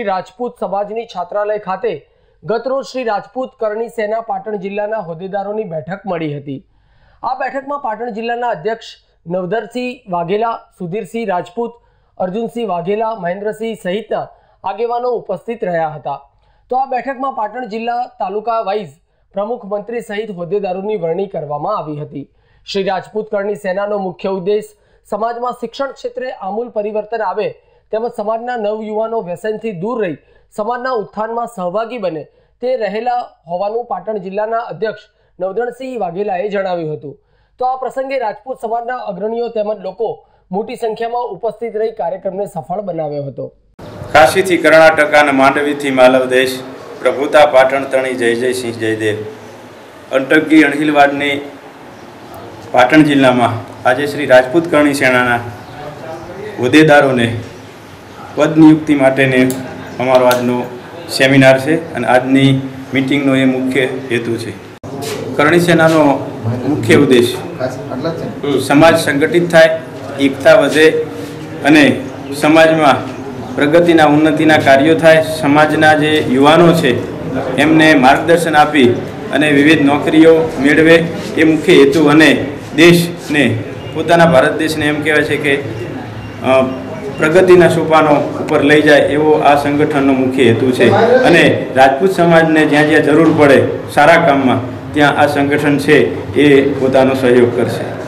રાજપૂત સમાજની છાત્રાલય ખાતે ગતરોજ શ્રી રાજપૂત કરણી સેના પાટણ જિલ્લાના હોદ્દેદારોની બેઠક મળી હતી। આ બેઠકમાં પાટણ જિલ્લાના અધ્યક્ષ નવધરસિંહ વાઘેલા, સુધીરસિંહ રાજપૂત, અર્જુનસિંહ વાઘેલા, મહેન્દ્રસિંહ સહિતના આગેવાનો ઉપસ્થિત રહ્યા હતા। તો આ બેઠકમાં પાટણ જિલ્લા તાલુકા વાઇઝ પ્રમુખ મંત્રી સહિત હોદ્દેદારોની વરણી કરવામાં આવી હતી। શ્રી રાજપૂત કરણી સેનાનો મુખ્ય ઉદ્દેશ સમાજમાં શિક્ષણ ક્ષેત્રે આમૂલ પરિવર્તન આવે તેમજ સમાજના નવયુવાનો વ્યસનથી દૂર રહી સમાજના ઉત્થાનમાં સહભાગી બને તે રહેલા હોવાનું પાટણ જિલ્લાના અધ્યક્ષ નવધરસિંહ વાઘેલાએ જણાવ્યું હતું। તો આ પ્રસંગે રાજપૂત સમાજના અગ્રણીઓ તેમજ લોકો મોટી સંખ્યામાં ઉપસ્થિત રહી કાર્યક્રમને સફળ બનાવ્યો હતો। કાશીથી કર્ણાટક અને માંડવીથી માલવ દેશ પ્રભુતા પાટણ તણી જય જય સિંહ જયદેવ। અંટકી અણહિલવાડની પાટણ જિલ્લામાં આજે શ્રી રાજપૂત કરણી સેનાના હોદ્દેદારોને પદ નિયુક્તિ માટેને અમારો આજનો સેમિનાર છે અને આજની મિટિંગનો એ મુખ્ય હેતુ છે। કરણી સેનાનો મુખ્ય ઉદ્દેશ સમાજ સંગઠિત થાય, એકતા વધે અને સમાજમાં પ્રગતિના ઉન્નતિના કાર્યો થાય, સમાજના જે યુવાનો છે એમને માર્ગદર્શન આપી અને વિવિધ નોકરીઓ મેળવે એ મુખ્ય હેતુ અને દેશને પોતાના ભારત દેશને એમ કહેવાય છે કે પ્રગતિના સોપાનો ઉપર લઈ જાય એવો આ સંગઠનનો મુખ્ય હેતુ છે અને રાજપૂત સમાજને જ્યાં જ્યાં જરૂર પડે સારા કામમાં ત્યાં આ સંગઠન છે એ પોતાનો સહયોગ કરશે।